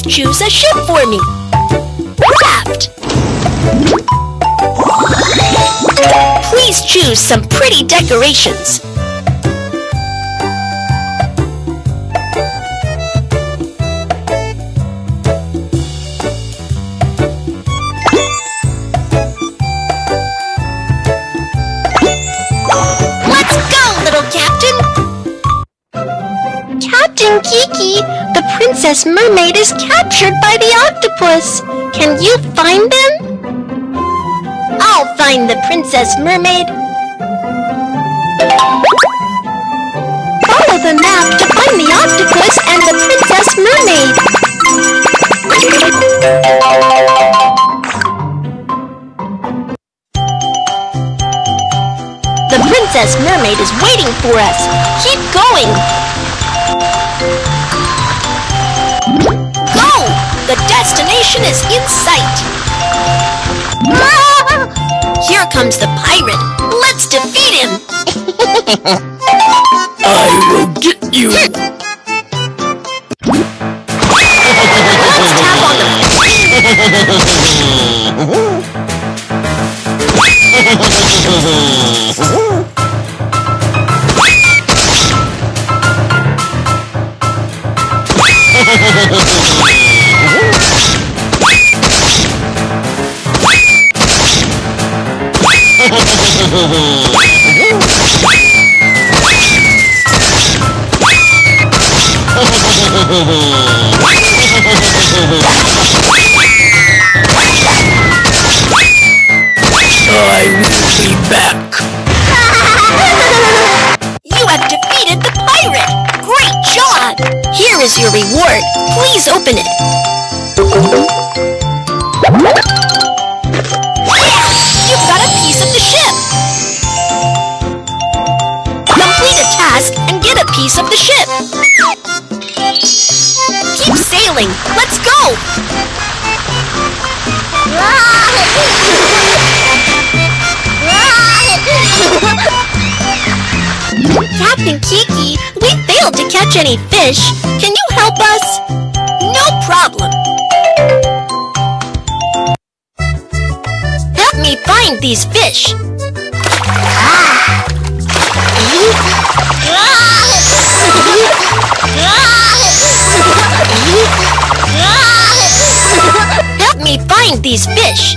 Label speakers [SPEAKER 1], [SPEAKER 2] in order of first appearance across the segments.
[SPEAKER 1] Choose a ship for me. Raft. Please choose some pretty decorations. Let's go, little Captain!
[SPEAKER 2] Captain Kiki, the Princess Mermaid is captured by the octopus. Can you find them?
[SPEAKER 1] I'll find the Princess Mermaid.
[SPEAKER 2] Follow the map to find the octopus and the Princess Mermaid.
[SPEAKER 1] The Princess Mermaid is waiting for us. Keep going. Go! The destination is in sight. Here comes the pirate. Let's defeat him.
[SPEAKER 3] I will get you.
[SPEAKER 1] Let's tap on
[SPEAKER 3] I will be back.
[SPEAKER 1] You have defeated the pirate! Great job! Here is your reward. Please open it. You've got a piece of the ship! Complete a task and get a piece of the ship! Keep sailing! Let's go! Captain Kiki, we failed to catch any fish. Can you help us? No problem. Help me find these fish. Help me find these fish.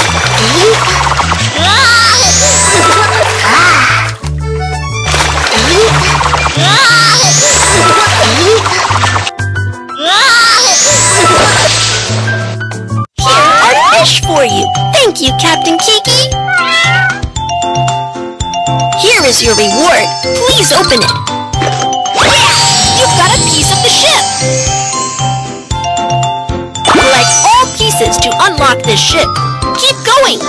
[SPEAKER 1] Here are fish for you. Thank you, Captain Kiki. Here is your reward. Please open it. You've got a piece of the ship. Collect all pieces to unlock this ship. Keep going.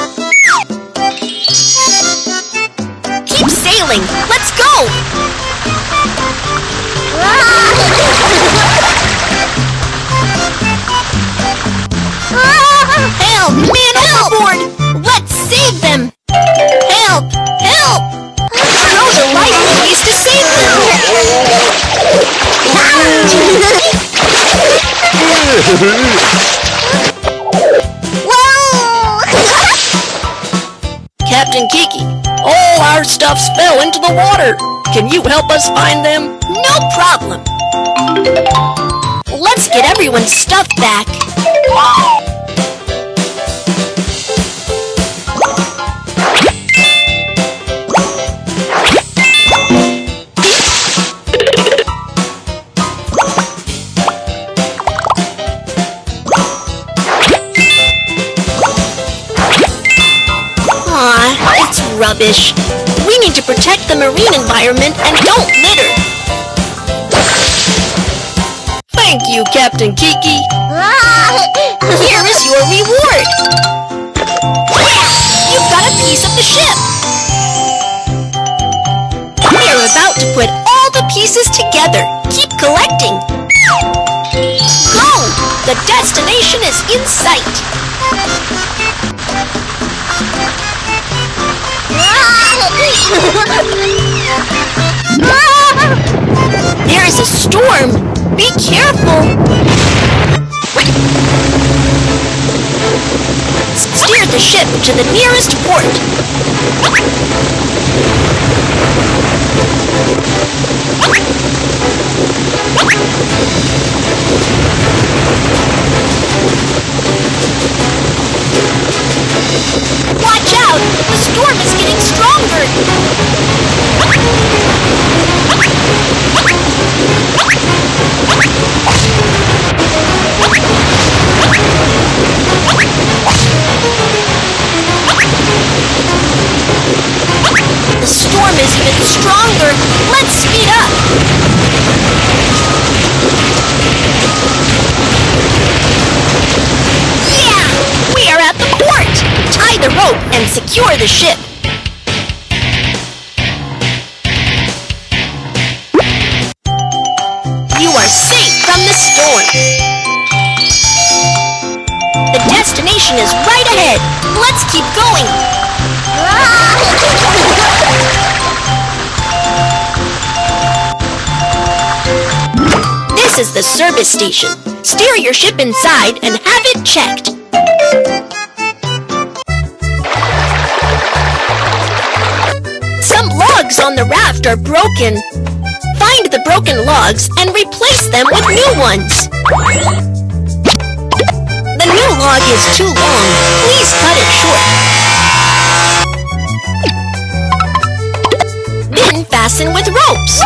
[SPEAKER 1] Keep sailing. Let's go. Help! Man overboard! Let's save them! Help! Help! Throw the lifebuoys to save Captain Kiki, all our stuffs fell into the water. Can you help us find them? No problem. Let's get everyone's stuff back. It's rubbish. We need to protect the marine environment and don't litter. Thank you, Captain Kiki. Here is your reward. You've got a piece of the ship. We're about to put all the pieces together. Keep collecting. Go! The destination is in sight. There is a storm. Be careful. Steer the ship to the nearest port. Watch out! The storm is getting stronger! The storm is even stronger! Let's speed up! Yeah! We are at the port! Tie the rope and secure the ship. You are safe from the storm. The destination is right ahead. Let's keep going. This is the service station. Steer your ship inside and have it checked. Some logs on the raft are broken. Find the broken logs and replace them with new ones. The new log is too long. Please cut it short. Then fasten with ropes.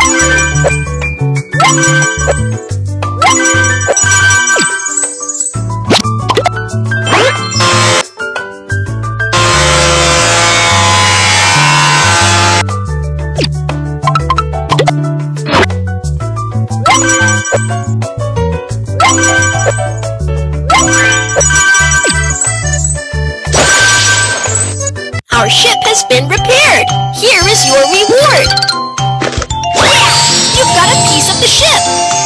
[SPEAKER 1] Our ship has been repaired. Here is your reward. Yeah! You've got a piece of the ship.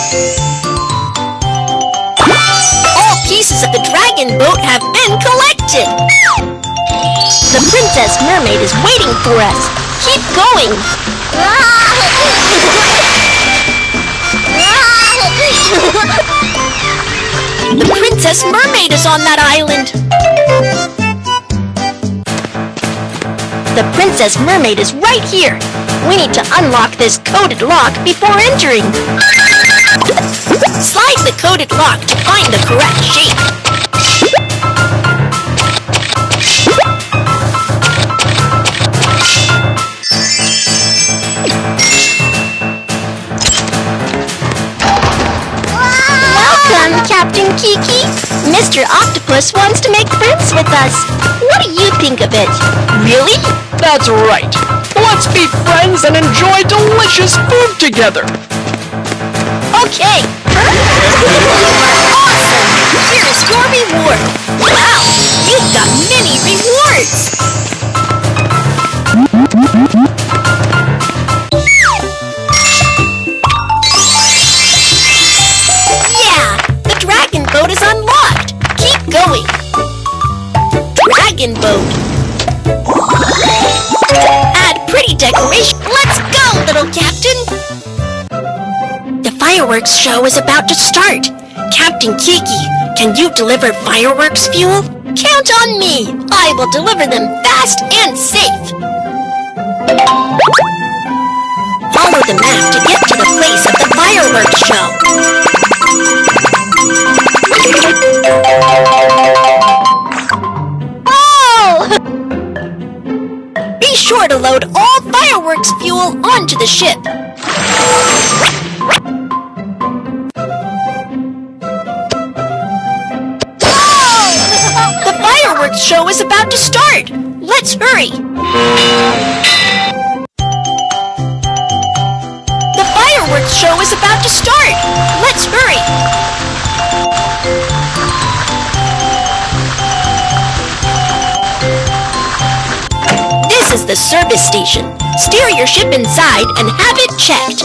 [SPEAKER 1] All pieces of the dragon boat have been collected.
[SPEAKER 2] The Princess Mermaid is waiting for us. Keep going.
[SPEAKER 1] The Princess Mermaid is on that island.
[SPEAKER 2] The Princess Mermaid is right here. We need to unlock this coded lock before entering.
[SPEAKER 1] Slide the coded lock to find the correct shape.
[SPEAKER 2] Welcome, Captain Kiki. Mr. Octopus wants to make friends with us. What do you think of it?
[SPEAKER 3] Really? That's right. Let's be friends and enjoy delicious food together.
[SPEAKER 1] Okay. Awesome! Here is your reward. Wow! You've got many rewards. Yeah! The dragon boat is unlocked. Keep going. Dragon boat. Add pretty decoration. Let's go, little captain. The fireworks show is about to start. Captain Kiki, can you deliver fireworks fuel? Count on me. I will deliver them fast and safe. Follow the map to get to the place of the fireworks show. Be sure to load all fireworks fuel onto the ship. The fireworks show is about to start. Let's hurry. The fireworks show is about to start. Let's hurry. This is the service station. Steer your ship inside and have it checked.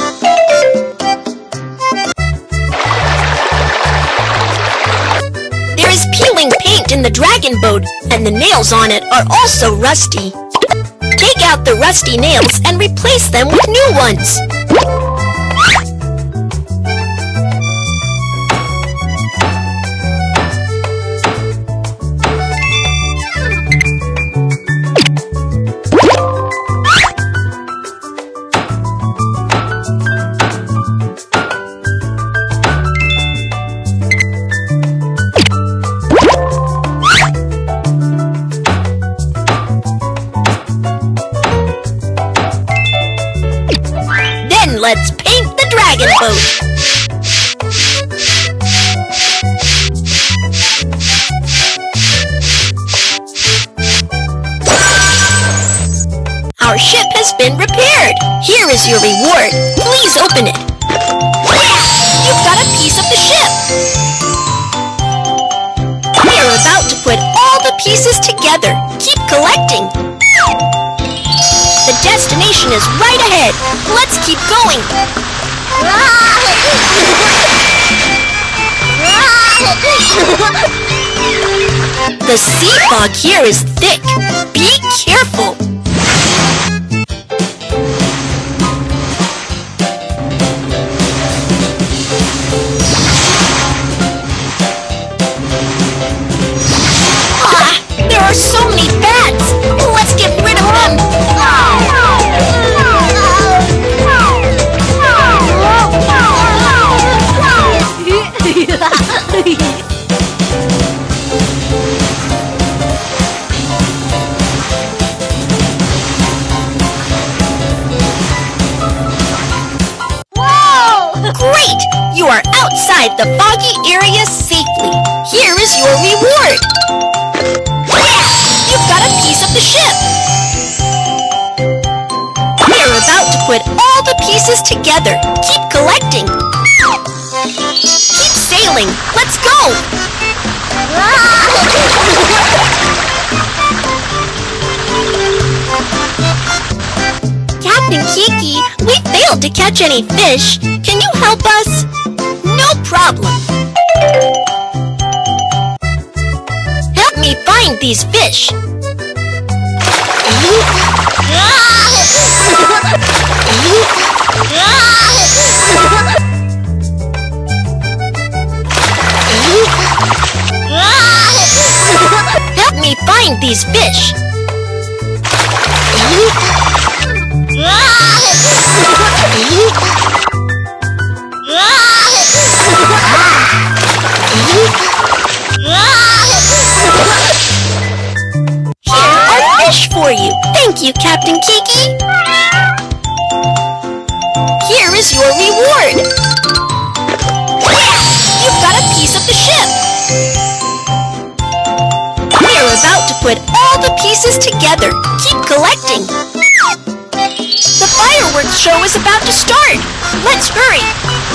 [SPEAKER 1] There is peeling paint in the dragon boat, and the nails on it are also rusty. Take out the rusty nails and replace them with new ones. let's paint the dragon boat. Our ship has been repaired. Here is your reward. Please open it. Yeah! You've got a piece of the ship. We are about to put all the pieces together. Keep collecting. The destination is right ahead. Let's keep going. The sea fog here is thick. Be careful. There are so many bats! Let's get rid of them! Great! You are outside the foggy area safely. Here is your reward. You've got a piece of the ship! We're about to put all the pieces together. Keep collecting. Keep sailing. Let's go! Captain Kiki, we failed to catch any fish. Can you help us? No problem. Help me find these fish. Help me find these fish. Fish for you. Thank you, Captain Kiki. Here is your reward. Yeah! You've got a piece of the ship. We're about to put all the pieces together. Keep collecting. The fireworks show is about to start. Let's hurry.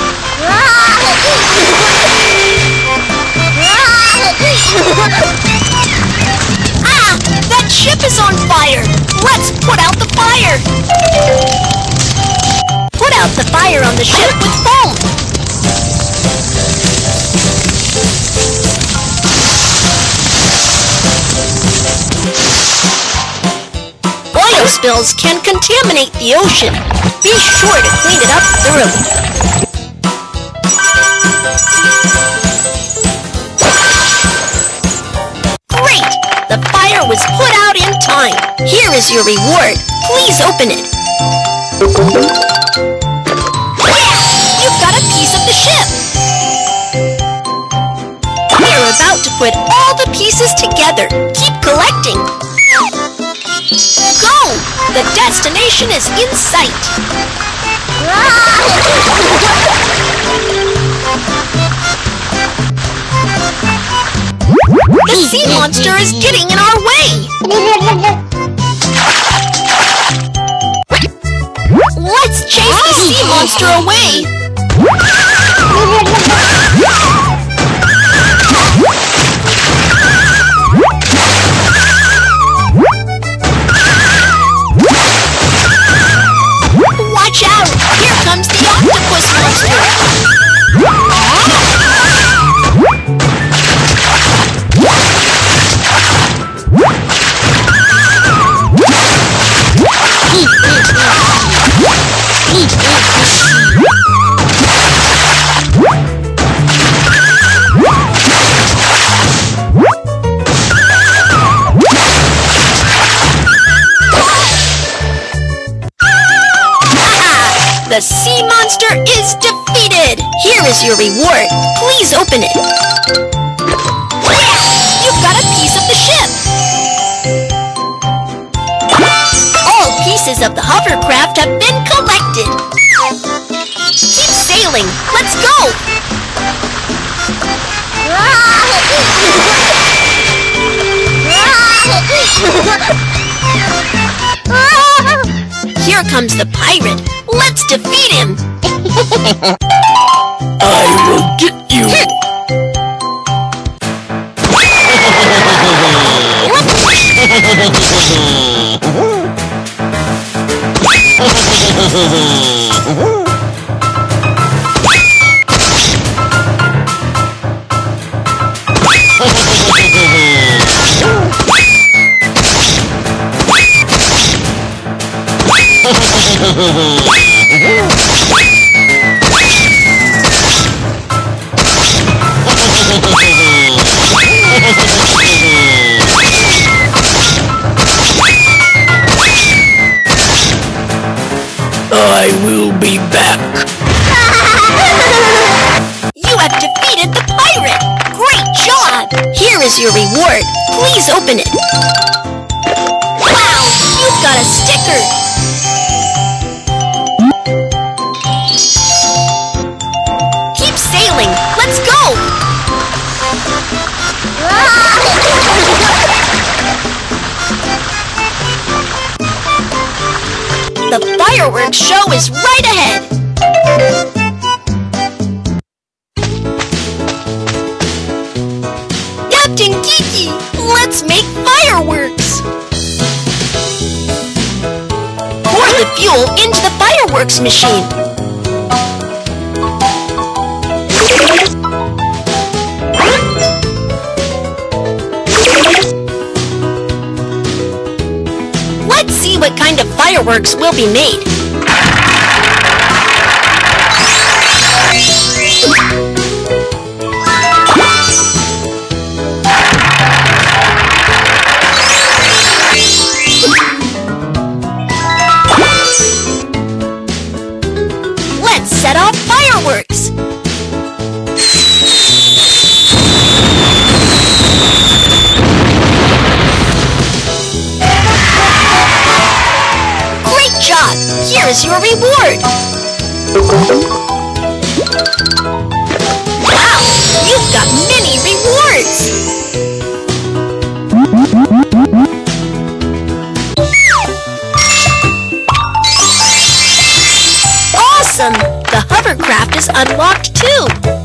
[SPEAKER 1] Ah! That ship is on fire! Let's put out the fire! Put out the fire on the ship with foam! Oil spills can contaminate the ocean. Be sure to clean it up thoroughly. The fire was put out in time. Here is your reward. Please open it. Yeah! You've got a piece of the ship. We're about to put all the pieces together. Keep collecting. Go! The destination is in sight. The sea monster is getting in our way! Let's chase the sea monster away! Watch out! Here comes the octopus monster! The sea monster is defeated! Here is your reward. Please open it. Yeah! You've got a piece of the ship! All pieces of the hovercraft have been collected. Keep sailing. Let's go! Here comes the pirate. Let's defeat him!
[SPEAKER 3] I will get you! I will be back.
[SPEAKER 1] You have defeated the pirate! Great job! Here is your reward. Please open it. Wow! You've got a sticker! Keep sailing! Let's go! The fireworks show is right ahead! Captain Kiki, let's make fireworks! Pour the fuel into the fireworks machine. Let's see what kind of fireworks will be made. Let's set off fireworks. Great job! Here is your reward. Wow! You've got many rewards! Awesome! The hovercraft is unlocked too!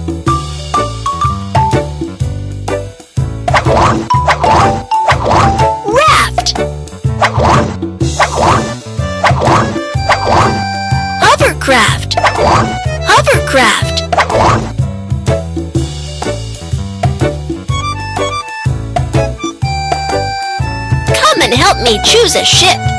[SPEAKER 1] Raft! Hovercraft! Hovercraft! Come and help me choose a ship!